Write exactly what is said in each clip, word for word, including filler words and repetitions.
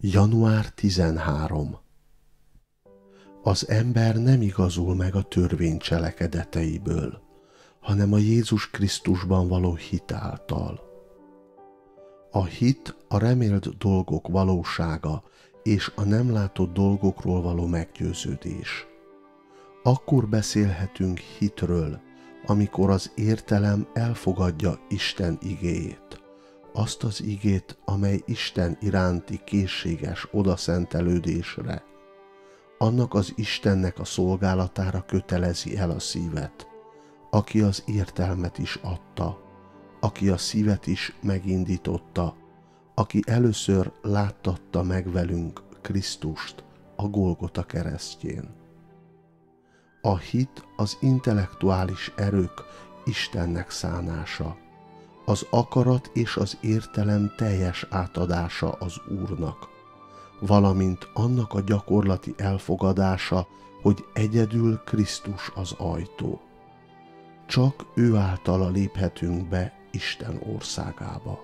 január tizenharmadika. Az ember nem igazul meg a törvény cselekedeteiből, hanem a Jézus Krisztusban való hit által. A hit a remélt dolgok valósága és a nem látott dolgokról való meggyőződés. Akkor beszélhetünk hitről, amikor az értelem elfogadja Isten igéjét, azt az igét, amely Isten iránti készséges odaszentelődésre, annak az Istennek a szolgálatára kötelezi el a szívet, aki az értelmet is adta, aki a szívet is megindította, aki először láttatta meg velünk Krisztust a Golgota keresztjén. A hit az intellektuális erők Istennek szánása, az akarat és az értelem teljes átadása az Úrnak, valamint annak a gyakorlati elfogadása, hogy egyedül Krisztus az ajtó. Csak ő általa léphetünk be Isten országába.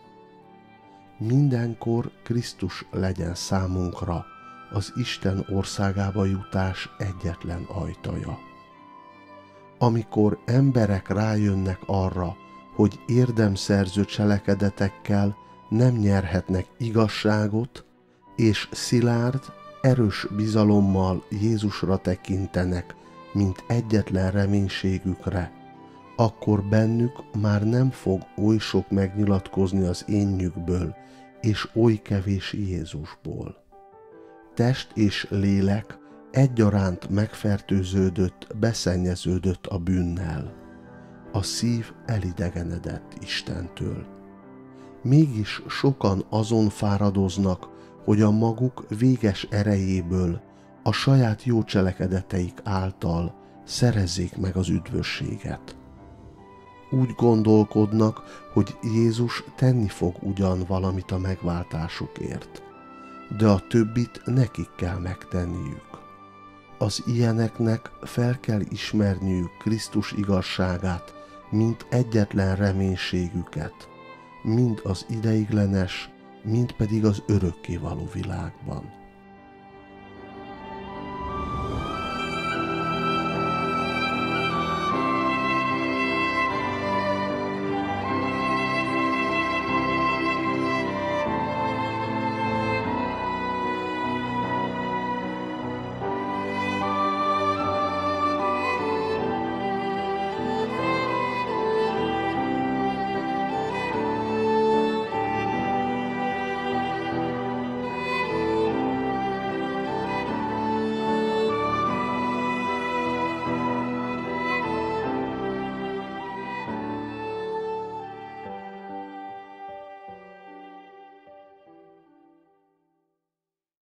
Mindenkor Krisztus legyen számunkra az Isten országába jutás egyetlen ajtaja. Amikor emberek rájönnek arra, hogy érdemszerző cselekedetekkel nem nyerhetnek igazságot, és szilárd, erős bizalommal Jézusra tekintenek, mint egyetlen reménységükre, akkor bennük már nem fog oly sok megnyilatkozni az énjükből, és oly kevés Jézusból. Test és lélek egyaránt megfertőződött, beszennyeződött a bűnnel. A szív elidegenedett Istentől. Mégis sokan azon fáradoznak, hogy a maguk véges erejéből, a saját jó cselekedeteik által szerezzék meg az üdvösséget. Úgy gondolkodnak, hogy Jézus tenni fog ugyan valamit a megváltásukért, de a többit nekik kell megtenniük. Az ilyeneknek fel kell ismerniük Krisztus igazságát, mint egyetlen reménységüket, mind az ideiglenes, mind pedig az örökkévaló világban.